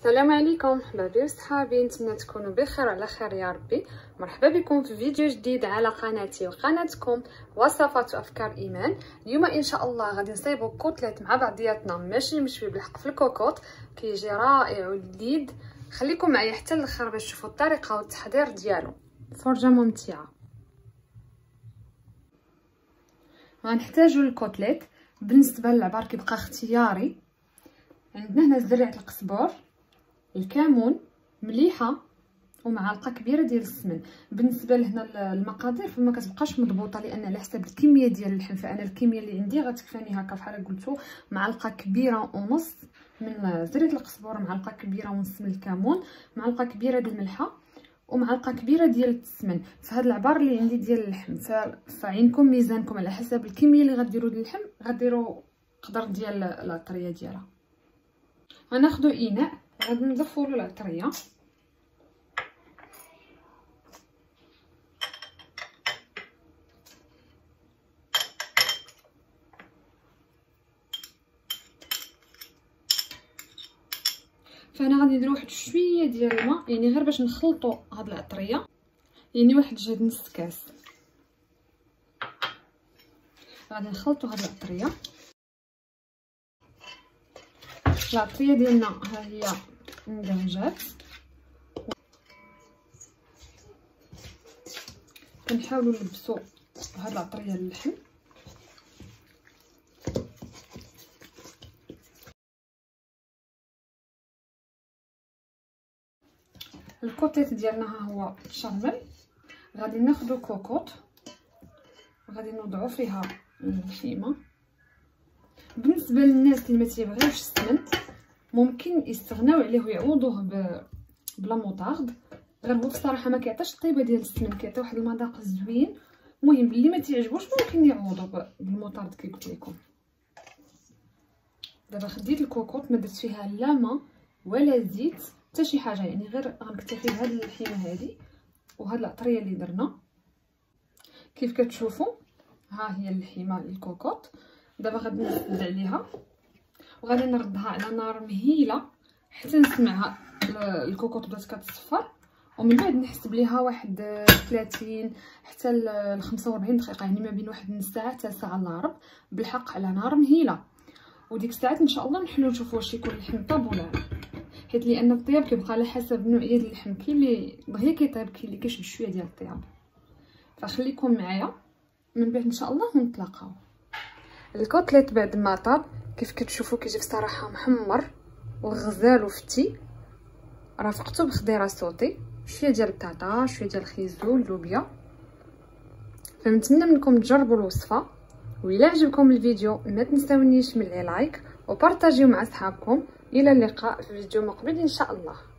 السلام عليكم حبابي وصحابي، نتمنى تكونوا بخير وعلى خير يا ربي. مرحبا بكم في فيديو جديد على قناتي وقناتكم وصفات وافكار ايمان. اليوم ان شاء الله غادي نصايبوا كوتليت مع بعضياتنا ماشي مشوي بالحق في الكوكوط، كيجي رائع ولذيذ. خليكم معايا حتى الاخر باش تشوفوا الطريقه والتحضير ديالو، فرجه ممتعه. غنحتاجوا الكوتليت. بالنسبه للعبار كيبقى اختياري، عندنا هنا زريعه القزبر، الكمون، مليحه ومعلقه كبيره ديال السمن. بالنسبه لهنا المقادير فما كتبقاش مضبوطه لان على حسب الكميه ديال اللحم، فانا الكميه اللي عندي غتكفاني هكا بحال قلتو، معلقه كبيره ونص من زريعه القزبر، معلقه كبيره ونص من الكمون، معلقه كبيره ديال الملحه ومعلقه كبيره ديال السمن. فهاد العبار اللي عندي ديال اللحم، فعينكم ميزانكم على حسب الكميه اللي غديروا ديال اللحم، غديروا قدر ديال العطريه ديالها. غناخذوا اناء غادي نضيفوا له العطريه، فانا غادي ندير واحد شويه ديال الماء، يعني غير باش نخلطوا هاد العطريه، يعني واحد جهد نص كاس. غادي نخلطوا هاد العطريه ديالنا ها هي اندمجات. كنحاولوا نلبسوا هاد العطريه للحم. الكوتليت ديالنا ها هو شرمل. غادي ناخذوا كوكوط غادي نوضعوا فيها اللحمه. بالنسبه للناس اللي ما تيبغيوش السمن ممكن يستغناو عليه ويعوضوه بلا موطارد، غير هو بصراحه ما كيعطيش الطيبه ديال السمن، كيعطي واحد المذاق زوين. المهم اللي ما تيعجبوش ممكن يعوضوا بالموطارد كي قلت لكم. دابا خديت الكوكوط، ما درت فيها لا ما ولا زيت حتى شي حاجه، يعني غير غنكتفي بهاد اللحمه هذه وهاد العطريه اللي درنا. كيف كتشوفوا ها هي اللحمه الكوكوط. دابا غادي نسد عليها وغادي نردها على نار مهيله حتى نسمعها الكوكوط بدات كتصفر، ومن بعد نحسب ليها واحد 30 حتى ل 45 دقيقه، يعني ما بين واحد نص ساعه حتى ساعه الا ربع بالحق على نار مهيله. وديك الساعات ان شاء الله نحلو نشوفوا واش يكون اللحم طاب ولا لا، حيت لان الطياب كيبقى على حسب نوعيه اللحم، كاين اللي دغيا كيطيب كاين اللي كيشبه شويه ديال الطياب. فخليكم معايا من بعد ان شاء الله ونتلاقاو. الكوتليت بعد ما طاب كيف كتشوفوا كيجي بصراحه محمر وغزال وفتي، رافقته بخضيره صوتي، شويه ديال البطاطا، شويه ديال الخيزو، اللوبيا. فنتمنى منكم تجربوا الوصفه، وإلا عجبكم الفيديو ما تنساونيش من لايك وبارطاجيو مع اصحابكم. الى اللقاء في فيديو مقبل ان شاء الله.